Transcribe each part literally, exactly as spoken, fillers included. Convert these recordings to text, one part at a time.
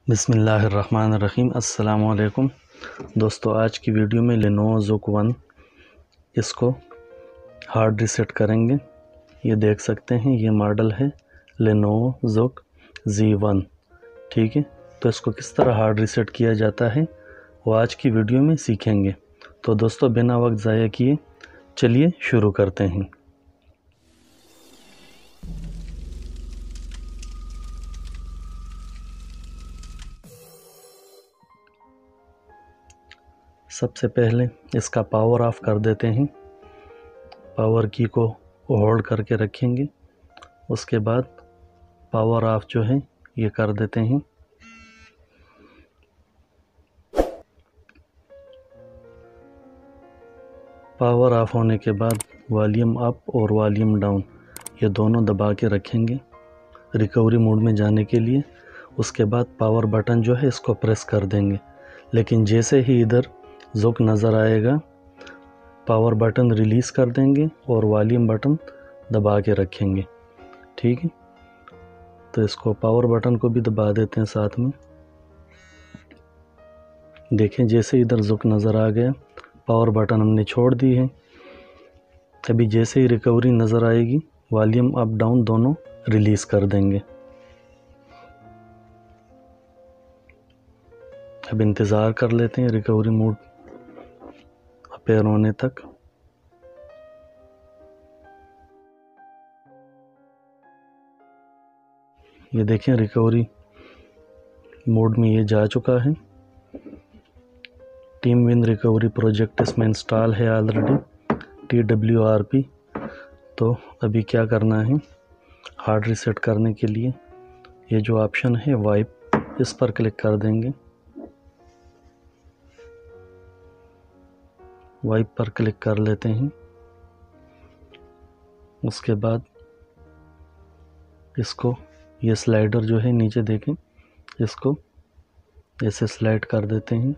बिस्मिल्लाहिर्रहमानिर्रहीम। अस्सलाम वालेकुम दोस्तों, आज की वीडियो में लेनोवो ज़ुक वन इसको हार्ड रीसेट करेंगे। ये देख सकते हैं, ये मॉडल है लेनोवो ज़ुक ज़ी वन। ठीक है, तो इसको किस तरह हार्ड रीसेट किया जाता है वो आज की वीडियो में सीखेंगे। तो दोस्तों, बिना वक्त ज़ाया किए चलिए शुरू करते हैं। सबसे पहले इसका पावर ऑफ कर देते हैं। पावर की को होल्ड करके रखेंगे। उसके बाद पावर ऑफ जो है ये कर देते हैं। पावर ऑफ होने के बाद वॉल्यूम अप और वॉल्यूम डाउन ये दोनों दबा के रखेंगे रिकवरी मोड में जाने के लिए। उसके बाद पावर बटन जो है इसको प्रेस कर देंगे, लेकिन जैसे ही इधर ज़ुक नज़र आएगा पावर बटन रिलीज़ कर देंगे और वॉल्यूम बटन दबा के रखेंगे। ठीक है, तो इसको पावर बटन को भी दबा देते हैं साथ में। देखें, जैसे इधर ज़ुक नज़र आ गया पावर बटन हमने छोड़ दी है। अभी जैसे ही रिकवरी नज़र आएगी वॉल्यूम अप डाउन दोनों रिलीज़ कर देंगे। अब इंतज़ार कर लेते हैं रिकवरी मोड अपेयर होने तक। ये देखें, रिकवरी मोड में ये जा चुका है। टीम विन रिकवरी प्रोजेक्ट इसमें इंस्टॉल है already, T W R P. तो अभी क्या करना है, हार्ड रीसेट करने के लिए ये जो ऑप्शन है वाइप, इस पर क्लिक कर देंगे। वाइप पर क्लिक कर लेते हैं। उसके बाद इसको ये स्लाइडर जो है नीचे देखें, इसको ऐसे स्लाइड कर देते हैं।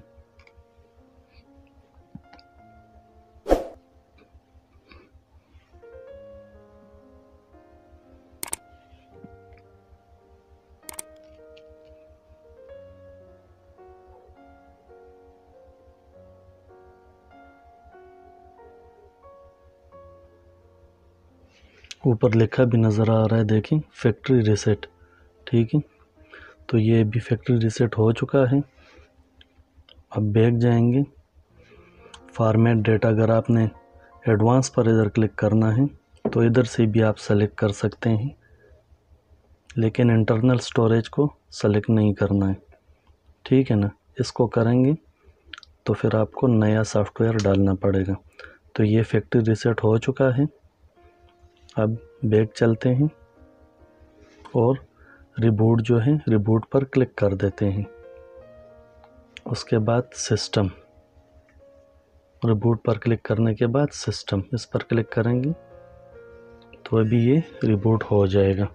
ऊपर लिखा भी नज़र आ रहा है, देखें फैक्ट्री रीसेट। ठीक है, तो ये भी फैक्ट्री रीसेट हो चुका है। अब बैक जाएंगे। फॉर्मेट डेटा, अगर आपने एडवांस पर इधर क्लिक करना है तो इधर से भी आप सेलेक्ट कर सकते हैं, लेकिन इंटरनल स्टोरेज को सेलेक्ट नहीं करना है। ठीक है ना, इसको करेंगे तो फिर आपको नया सॉफ्टवेयर डालना पड़ेगा। तो ये फैक्ट्री रीसेट हो चुका है। अब बैक चलते हैं और रिबूट जो है रिबूट पर क्लिक कर देते हैं। उसके बाद सिस्टम, रिबूट पर क्लिक करने के बाद सिस्टम, इस पर क्लिक करेंगे तो अभी ये रिबूट हो जाएगा।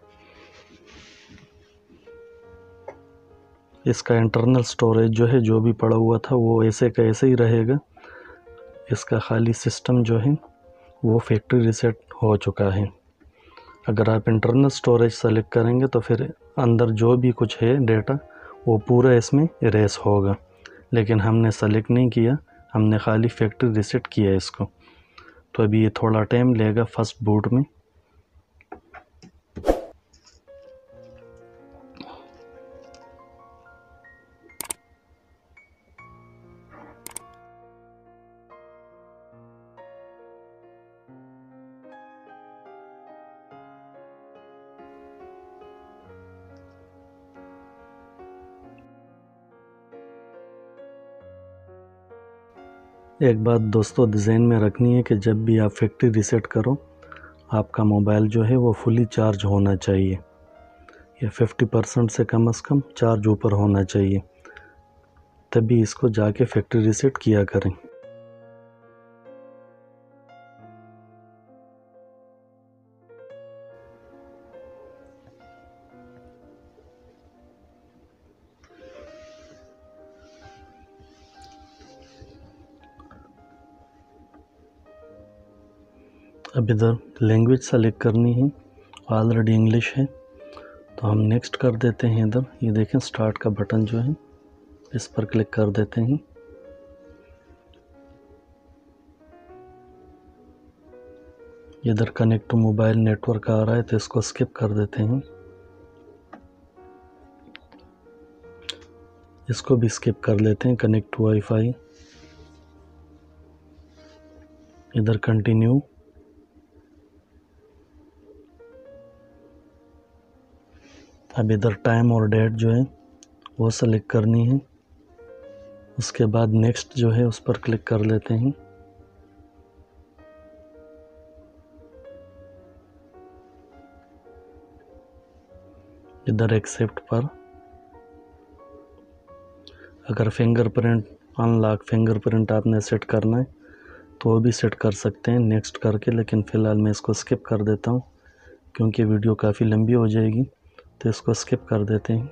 इसका इंटरनल स्टोरेज जो है जो भी पड़ा हुआ था वो ऐसे का ऐसे ही रहेगा। इसका खाली सिस्टम जो है वो फैक्ट्री रीसेट हो चुका है। अगर आप इंटरनल स्टोरेज सेलेक्ट करेंगे तो फिर अंदर जो भी कुछ है डेटा वो पूरा इसमें इरेज होगा, लेकिन हमने सेलेक्ट नहीं किया, हमने खाली फैक्ट्री रीसेट किया इसको। तो अभी ये थोड़ा टाइम लेगा फर्स्ट बूट में। एक बात दोस्तों ध्यान में रखनी है कि जब भी आप फैक्ट्री रीसेट करो आपका मोबाइल जो है वो फुली चार्ज होना चाहिए, या फिफ्टी परसेंट से कम से कम चार्ज ऊपर होना चाहिए, तभी इसको जाके फैक्ट्री रीसेट किया करें। अब इधर लैंग्वेज सेलेक्ट करनी है, ऑलरेडी इंग्लिश है तो हम नेक्स्ट कर देते हैं। इधर ये देखें स्टार्ट का बटन जो है इस पर क्लिक कर देते हैं। इधर कनेक्ट टू मोबाइल नेटवर्क आ रहा है तो इसको स्किप कर देते हैं। इसको भी स्किप कर लेते हैं, कनेक्ट टू वाईफाई। इधर कंटिन्यू। अब इधर टाइम और डेट जो है वो सेलेक्ट करनी है। उसके बाद नेक्स्ट जो है उस पर क्लिक कर लेते हैं। इधर एक्सेप्ट पर। अगर फिंगरप्रिंट अनलॉक फिंगरप्रिंट आपने सेट करना है तो वो भी सेट कर सकते हैं नेक्स्ट करके, लेकिन फ़िलहाल मैं इसको स्किप कर देता हूँ क्योंकि वीडियो काफ़ी लंबी हो जाएगी, तो इसको स्किप कर देते हैं।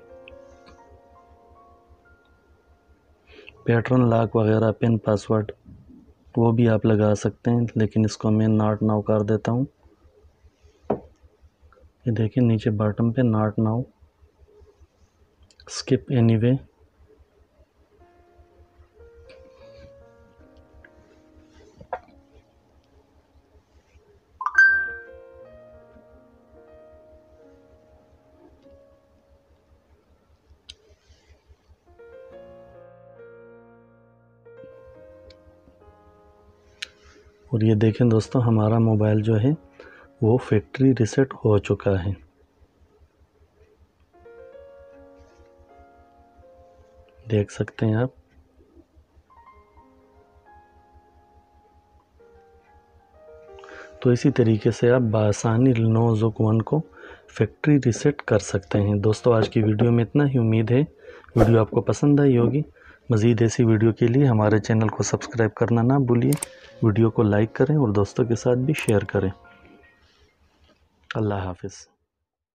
पैटर्न लॉक वगैरह पिन पासवर्ड वो भी आप लगा सकते हैं, लेकिन इसको मैं नॉट नाउ कर देता हूँ। ये देखिए नीचे बॉटम पे नॉट नाउ, स्किप एनीवे। और ये देखें दोस्तों हमारा मोबाइल जो है वो फैक्ट्री रीसेट हो चुका है। देख सकते हैं आप। तो इसी तरीके से आप बआसानी लेनोवो वन को फैक्ट्री रीसेट कर सकते हैं। दोस्तों आज की वीडियो में इतना ही। उम्मीद है वीडियो आपको पसंद आई होगी। मज़ीद ऐसी वीडियो के लिए हमारे चैनल को सब्सक्राइब करना ना भूलिए। वीडियो को लाइक करें और दोस्तों के साथ भी शेयर करें। अल्लाह हाफ़िज़।